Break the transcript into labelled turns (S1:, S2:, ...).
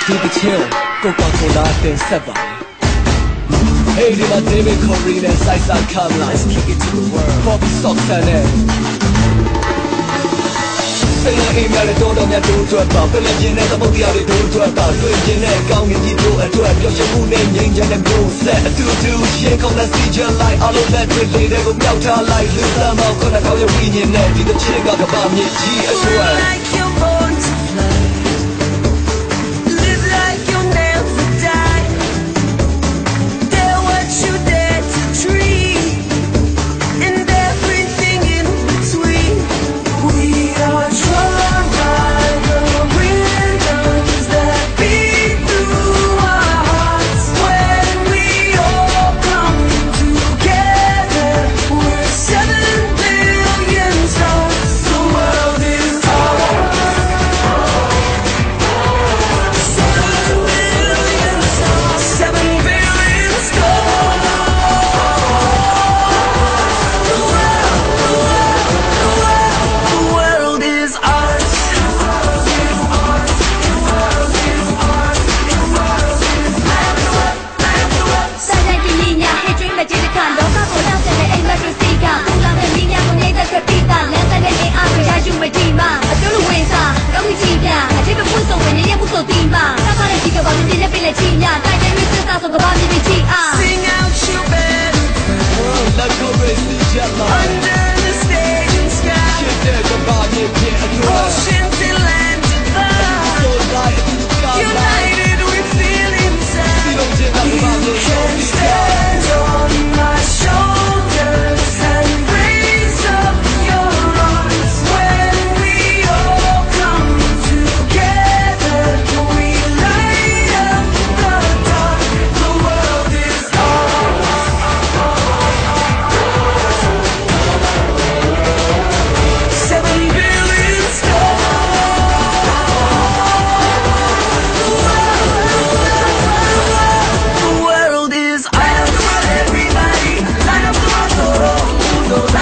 S1: Keep it chill, Coca-Cola then Seba. Hey, they my David Correy and Sai Sai Kham Hlaing. Let's kick it to the world. Pop socks and it. Say I ain't got it, don't me do to a pop. But let you know the body out of do to a pop. Do it in there, count me to a to a just a moon and yank and go set. Do shake on the sea like all of that with they go melt out like the summer. Gonna call your opinion net. The chick got about me, G as well.
S2: Like you're born to fly. Live like you'll never die. Dare what you dare to dream. And everything in between. We are drawn by the rhythms that beat through our hearts. When we all come together, we're 7 billion stars. The world is ours. 7 billion stars. 7 billion stars. The world is ours.
S3: Sai Sai Kham Hlaing hãy dream và chỉ được khẳng đó các cô lao sẽ anh bắt được xì cả cùng làm về Hlaing cùng nhảy thật đẹp ta lẽ ra nên ai phải ra chung với team mà tôi là quên sa có người chi cả hãy biết phút sống với nhảy phút sống team mà ta phải là chỉ có bao nhiêu tiền để chi nhà tại đây mình sẽ ta sống có bao nhiêu chi à
S2: Sing out your better
S1: Let go racing jet line.
S2: under the stage sky.
S1: Shit there, come on, yeah,
S2: Ocean to land to
S1: So
S2: fly.
S1: light, sky
S2: United we feel inside. You can stand on my shoulders and raise up your arms. When we all come together, we light up the dark. The world is ours. 7 billion stars. The world is ours. Everybody, line up the monobolo.